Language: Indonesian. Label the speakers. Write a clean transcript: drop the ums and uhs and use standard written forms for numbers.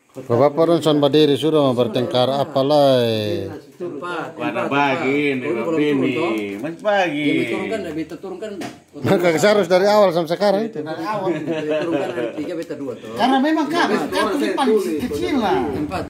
Speaker 1: Bapak Ronson Badiri sudah bertengkar apalai.
Speaker 2: Pada pagi, ini masih pagi.
Speaker 3: Turunkan.
Speaker 1: Maka harus dari awal sampai sekarang.
Speaker 3: Dari awal. Turunkan 3 beta 2 tuh.
Speaker 4: Karena memang kartu depan kecil lah.